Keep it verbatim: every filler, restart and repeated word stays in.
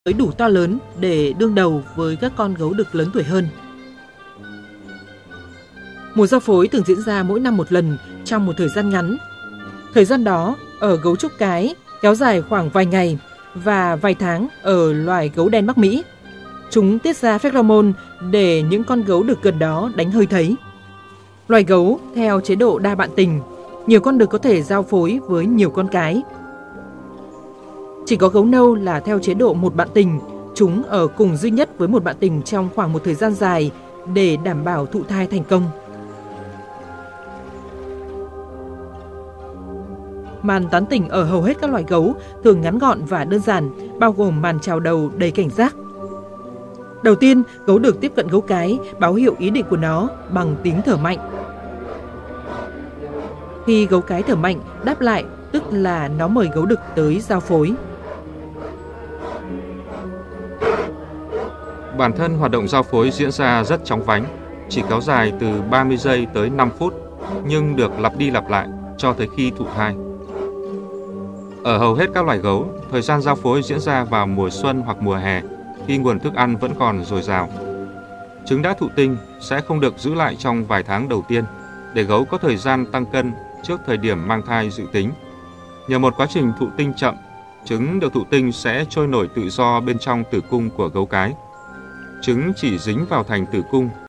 Mới đủ to lớn để đương đầu với các con gấu đực lớn tuổi hơn. Mùa giao phối thường diễn ra mỗi năm một lần trong một thời gian ngắn. Thời gian đó ở gấu trúc cái kéo dài khoảng vài ngày và vài tháng ở loài gấu đen Bắc Mỹ. Chúng tiết ra pheromone để những con gấu đực gần đó đánh hơi thấy. Loài gấu theo chế độ đa bạn tình, nhiều con đực có thể giao phối với nhiều con cái. Chỉ có gấu nâu là theo chế độ một bạn tình, chúng ở cùng duy nhất với một bạn tình trong khoảng một thời gian dài để đảm bảo thụ thai thành công. Màn tán tỉnh ở hầu hết các loài gấu thường ngắn gọn và đơn giản, bao gồm màn chào đầu đầy cảnh giác. Đầu tiên, gấu đực tiếp cận gấu cái, báo hiệu ý định của nó bằng tiếng thở mạnh. Khi gấu cái thở mạnh, đáp lại, tức là nó mời gấu đực tới giao phối. Bản thân hoạt động giao phối diễn ra rất chóng vánh, chỉ kéo dài từ ba mươi giây tới năm phút, nhưng được lặp đi lặp lại cho tới khi thụ thai. Ở hầu hết các loài gấu, thời gian giao phối diễn ra vào mùa xuân hoặc mùa hè, khi nguồn thức ăn vẫn còn dồi dào. Trứng đã thụ tinh sẽ không được giữ lại trong vài tháng đầu tiên, để gấu có thời gian tăng cân trước thời điểm mang thai dự tính. Nhờ một quá trình thụ tinh chậm, trứng được thụ tinh sẽ trôi nổi tự do bên trong tử cung của gấu cái. Trứng chỉ dính vào thành tử cung